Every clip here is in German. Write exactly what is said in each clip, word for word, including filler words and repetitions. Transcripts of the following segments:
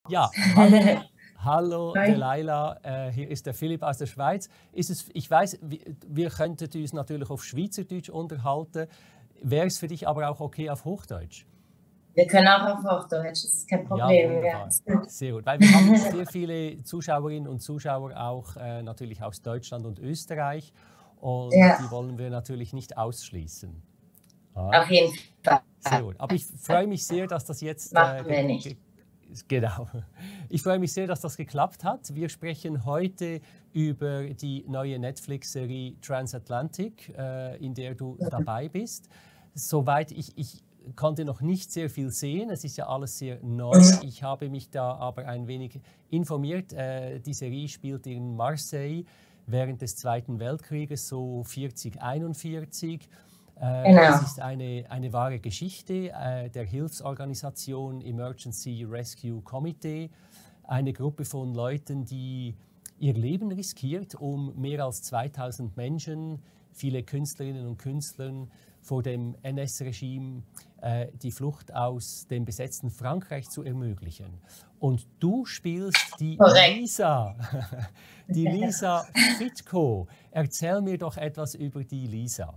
Ja, hallo, hallo Hi. Delilah, äh, hier ist der Philipp aus der Schweiz. Ist es, ich weiß, wir, wir könnten uns natürlich auf Schweizerdeutsch unterhalten. Wäre es für dich aber auch okay auf Hochdeutsch? Wir können auch auf Hochdeutsch, das ist kein Ja, Problem. Ja, wunderbar. ist gut. Sehr gut. Weil wir haben sehr viele Zuschauerinnen und Zuschauer auch äh, natürlich aus Deutschland und Österreich. Und Ja, die wollen wir natürlich nicht ausschließen. Ja, auf jeden Fall. sehr gut. Aber ich freue mich sehr, dass das jetzt äh, Machen ge wir ge nicht. genau. Ich freue mich sehr, dass das geklappt hat. Wir sprechen heute über die neue Netflix-Serie Transatlantic, äh, in der du dabei bist. Soweit ich, ich konnte noch nicht sehr viel sehen. Es ist ja alles sehr neu. Ich habe mich da aber ein wenig informiert. Äh, die Serie spielt in Marseille während des Zweiten Weltkrieges, so vierzig, einundvierzig. Äh, es Genau. ist eine, eine wahre Geschichte äh, der Hilfsorganisation Emergency Rescue Committee, eine Gruppe von Leuten, die ihr Leben riskiert, um mehr als zweitausend Menschen, viele Künstlerinnen und Künstler vor dem N S-Regime äh, die Flucht aus dem besetzten Frankreich zu ermöglichen. Und du spielst die Korrekt. Lisa, die Lisa Fitko. Erzähl mir doch etwas über die Lisa.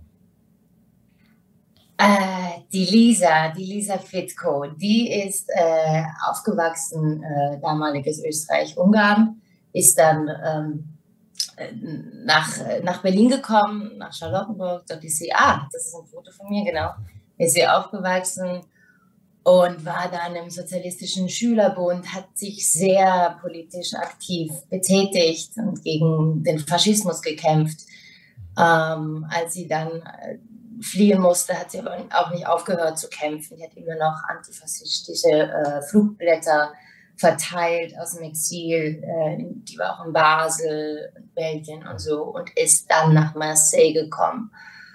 Äh, die Lisa, die Lisa Fitko, die ist äh, aufgewachsen, äh, damaliges Österreich-Ungarn, ist dann ähm, äh, nach, nach Berlin gekommen, nach Charlottenburg. Dort ist sie, ah, das ist ein Foto von mir, genau, ist sie aufgewachsen und war dann im Sozialistischen Schülerbund, hat sich sehr politisch aktiv betätigt und gegen den Faschismus gekämpft. Ähm, als sie dann äh, fliehen musste, hat sie aber auch nicht aufgehört zu kämpfen. Die hat immer noch antifaschistische äh, Flugblätter verteilt aus dem Exil. Äh, die war auch in Basel, Belgien und so und ist dann nach Marseille gekommen.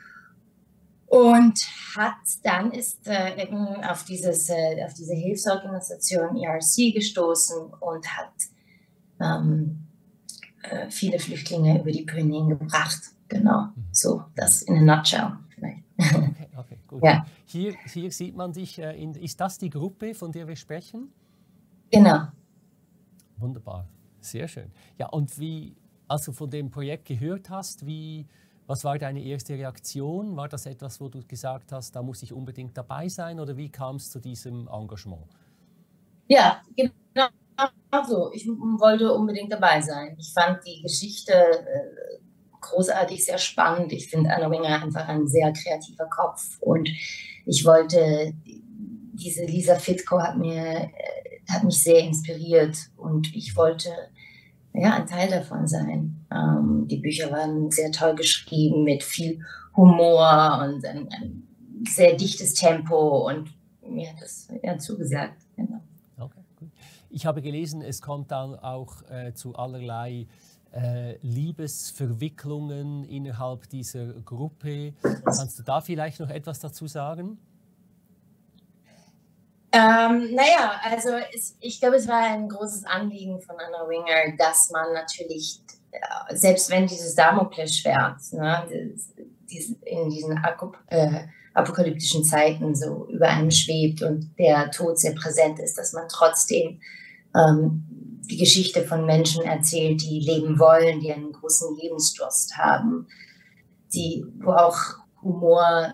Und hat dann ist äh, eben auf, dieses, äh, auf diese Hilfsorganisation E R C gestoßen und hat ähm, äh, viele Flüchtlinge über die Pyrenäen gebracht. Genau, so das in a nutshell vielleicht. Okay, okay, gut, gut. Ja, Hier, hier sieht man dich, äh, in, ist das die Gruppe, von der wir sprechen? genau. Wunderbar, sehr schön. Ja, und wie, als du von dem Projekt gehört hast, wie, was war deine erste Reaktion? War das etwas, wo du gesagt hast, da muss ich unbedingt dabei sein, oder wie kam es zu diesem Engagement? Ja, genau so. Ich wollte unbedingt dabei sein. Ich fand die Geschichte äh, großartig, sehr spannend. Ich finde Anna Winger einfach ein sehr kreativer Kopf und ich wollte, diese Lisa Fitko hat mir, äh, hat mich sehr inspiriert und ich wollte ja ein Teil davon sein. Ähm, die Bücher waren sehr toll geschrieben mit viel Humor und ein, ein sehr dichtes Tempo und mir hat das ja zugesagt. Genau. Okay, gut. Ich habe gelesen, es kommt dann auch äh, zu allerlei äh, Liebesverwicklungen innerhalb dieser Gruppe. Kannst du da vielleicht noch etwas dazu sagen? Ähm, naja, also es, ich glaube, es war ein großes Anliegen von Anna Winger, dass man natürlich, äh, selbst wenn dieses Damoklesschwert, ne, dieses, dieses, in diesen Akup äh, apokalyptischen Zeiten so über einem schwebt und der Tod sehr präsent ist, dass man trotzdem ähm, die Geschichte von Menschen erzählt, die leben wollen, die einen großen Lebensdurst haben, die, wo auch Humor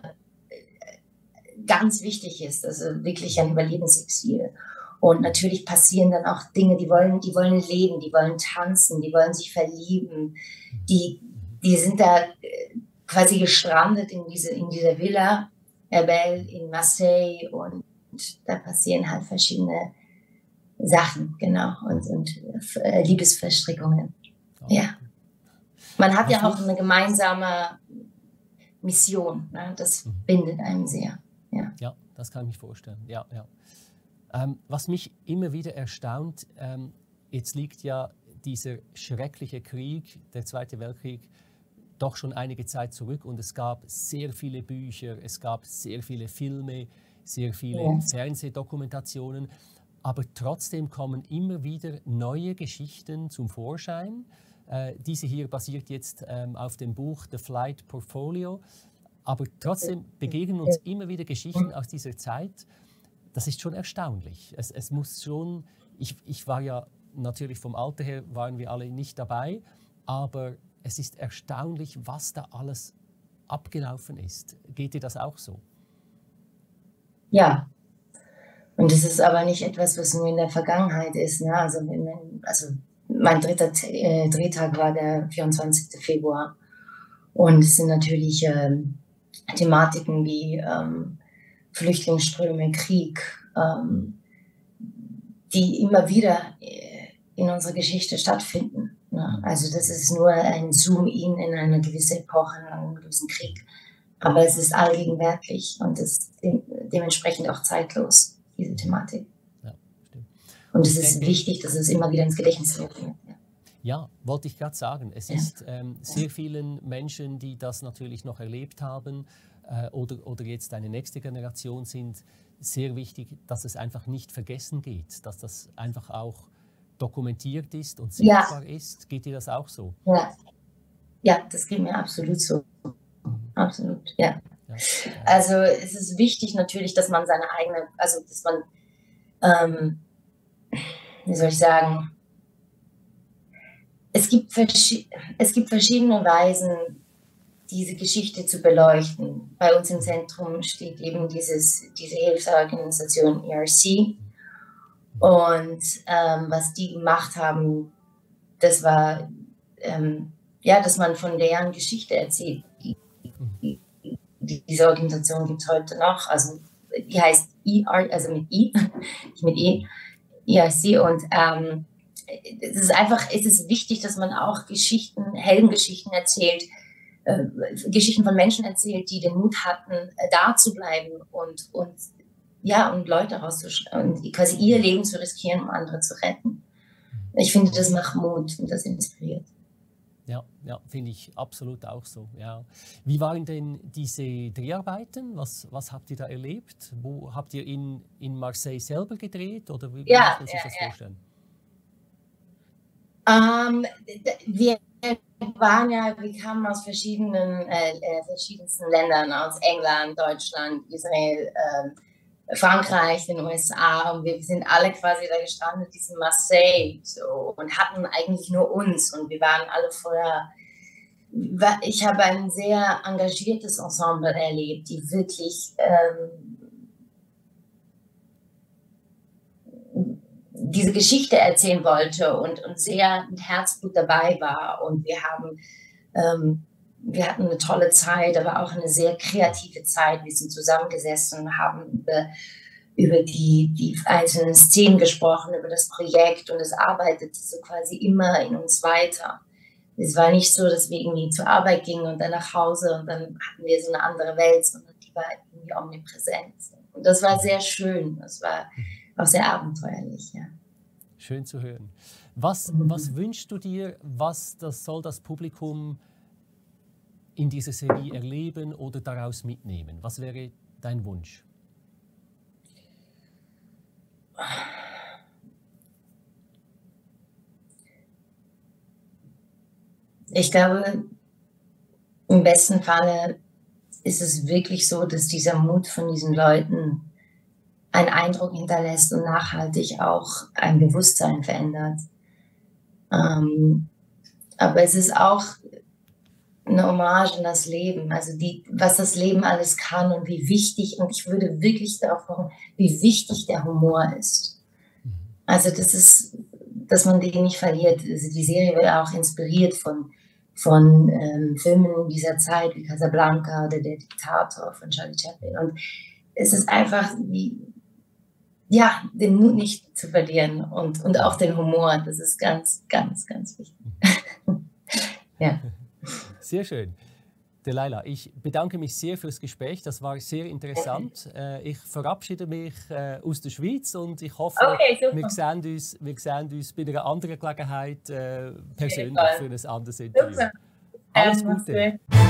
ganz wichtig ist, also wirklich ein Überlebensexil. Und natürlich passieren dann auch Dinge, die wollen, die wollen leben, die wollen tanzen, die wollen sich verlieben, die, die sind da quasi gestrandet in, diese, in dieser Villa Herbel in Marseille und da passieren halt verschiedene Sachen, genau, und, und äh, Liebesverstrickungen. Okay. Ja. Man hat Was ja auch mich, eine gemeinsame Mission, ne? Das bindet einen sehr. Ja. ja, das kann ich mir vorstellen. Ja, ja. Ähm, was mich immer wieder erstaunt, ähm, jetzt liegt ja dieser schreckliche Krieg, der Zweite Weltkrieg, doch schon einige Zeit zurück und es gab sehr viele Bücher, es gab sehr viele Filme, sehr viele Ja. Fernsehdokumentationen, aber trotzdem kommen immer wieder neue Geschichten zum Vorschein. Äh, diese hier basiert jetzt ähm, auf dem Buch The Flight Portfolio, aber trotzdem begegnen uns immer wieder Geschichten aus dieser Zeit. Das ist schon erstaunlich. Es, es muss schon ich, ich war ja natürlich vom Alter her, waren wir alle nicht dabei, aber es ist erstaunlich, was da alles abgelaufen ist. Geht dir das auch so? Ja, und das ist aber nicht etwas, was nur in der Vergangenheit ist. Ne? Also, also mein dritter äh, Drehtag war der vierundzwanzigste Februar. Und es sind natürlich ähm, Thematiken wie ähm, Flüchtlingsströme, Krieg, ähm, die immer wieder in unserer Geschichte stattfinden. Ne? Also das ist nur ein Zoom-in in eine gewisse Epoche, in einen gewissen Krieg. Aber es ist allgegenwärtig und ist de dementsprechend auch zeitlos, diese Thematik. Ja, stimmt. Und es ist wichtig, dass es immer wieder ins Gedächtnis wird. Ja. Ja, wollte ich gerade sagen. Es ja. ist ähm, sehr vielen Menschen, die das natürlich noch erlebt haben äh, oder, oder jetzt eine nächste Generation sind, sehr wichtig, dass es einfach nicht vergessen geht, dass das einfach auch dokumentiert ist und sichtbar ja. ist. Geht dir das auch so? Ja, ja, das geht mir absolut so. Absolut, ja. Ja, ja. Also es ist wichtig natürlich, dass man seine eigene, also dass man, ähm, wie soll ich sagen, es gibt, es gibt verschiedene Weisen, diese Geschichte zu beleuchten. Bei uns im Zentrum steht eben dieses, diese Hilfsorganisation E R C. Und ähm, was die gemacht haben, das war, ähm, ja, dass man von deren Geschichte erzählt. Die, die, die, diese Organisation gibt es heute noch. Also die heißt E R, also mit I, nicht mit E, E R C. Und ähm, es ist einfach, es ist wichtig, dass man auch Geschichten, Heldengeschichten erzählt, äh, Geschichten von Menschen erzählt, die den Mut hatten, äh, da zu bleiben und, und ja, und Leute rauszuschreiben und quasi ihr Leben zu riskieren, um andere zu retten. Ich finde, das macht Mut und das inspiriert. Ja, ja, finde ich absolut auch so. Ja. Wie waren denn diese Dreharbeiten? Was, was habt ihr da erlebt? Wo habt ihr in, in Marseille selber gedreht oder wie, wie ja, muss man sich ja, das ja. vorstellen? Ähm, wir waren ja, wir kamen aus verschiedenen, äh, äh, verschiedensten Ländern, aus England, Deutschland, Israel, äh, Frankreich, den U S A, und wir sind alle quasi da gestrandet, in Marseille, so, und hatten eigentlich nur uns, und wir waren alle vorher, ich habe ein sehr engagiertes Ensemble erlebt, die wirklich ähm, diese Geschichte erzählen wollte und, und sehr mit Herzblut dabei war. Und wir haben, ähm, wir hatten eine tolle Zeit, aber auch eine sehr kreative Zeit. Wir sind zusammengesessen und haben über, über die, die einzelnen Szenen gesprochen, über das Projekt, und es arbeitete so quasi immer in uns weiter. Es war nicht so, dass wir irgendwie zur Arbeit gingen und dann nach Hause und dann hatten wir so eine andere Welt, sondern die war irgendwie omnipräsent. Und das war sehr schön, das war auch sehr abenteuerlich, ja. Schön zu hören. Was, mhm. was wünschst du dir, was das soll das Publikum in dieser Serie erleben oder daraus mitnehmen? Was wäre dein Wunsch? Ich glaube, im besten Falle ist es wirklich so, dass dieser Mut von diesen Leuten einen Eindruck hinterlässt und nachhaltig auch ein Bewusstsein verändert. Ähm, aber es ist auch eine Hommage an das Leben, also die, was das Leben alles kann und wie wichtig, und ich würde wirklich darauf pochen, wie wichtig der Humor ist. Also das ist, dass man den nicht verliert. Also die Serie wird auch inspiriert von, von ähm, Filmen dieser Zeit wie Casablanca oder Der Diktator von Charlie Chaplin. Und es ist einfach wie, ja, den Mut nicht zu verlieren und, und auch den Humor. Das ist ganz, ganz, ganz wichtig. Ja. Sehr schön. Delilah, ich bedanke mich sehr fürs Gespräch. Das war sehr interessant. Ich verabschiede mich aus der Schweiz und ich hoffe, okay, wir, sehen uns, wir sehen uns bei einer anderen Gelegenheit persönlich für ein anderes Interview. Super. Alles Gute.